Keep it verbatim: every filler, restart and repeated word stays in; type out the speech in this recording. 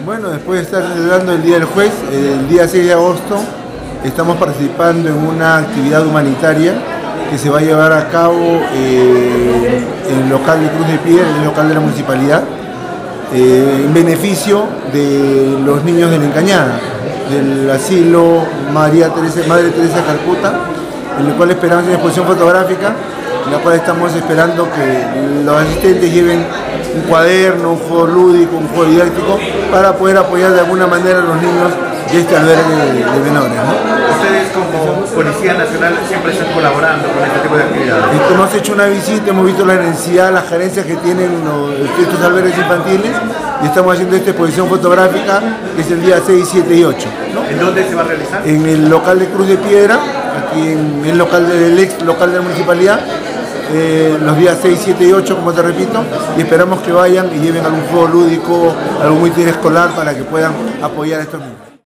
Bueno, después de estar celebrando el Día del Juez, el día seis de agosto, estamos participando en una actividad humanitaria que se va a llevar a cabo eh, en el local de Cruz de Piedra, en el local de la municipalidad, eh, en beneficio de los niños de la Encañada, del asilo María Teresa, Madre Teresa Calcuta, en el cual esperamos una exposición fotográfica, en la cual estamos esperando que los asistentes lleven un cuaderno, un juego lúdico, un juego didáctico, para poder apoyar de alguna manera a los niños de este albergue de, de menores, ¿no? Ustedes como Policía Nacional siempre están colaborando con este tipo de actividades. Esto, hemos hecho una visita, hemos visto la necesidad, las carencias que tienen los, estos albergues infantiles, y estamos haciendo esta exposición fotográfica que es el día seis, siete y ocho, ¿no? ¿En dónde se va a realizar? En el local de Cruz de Piedra, aquí en el local del ex local de la municipalidad, eh, los días seis, siete y ocho, como te repito, y esperamos que vayan y lleven algún juego lúdico, algún ítem escolar para que puedan apoyar a estos niños.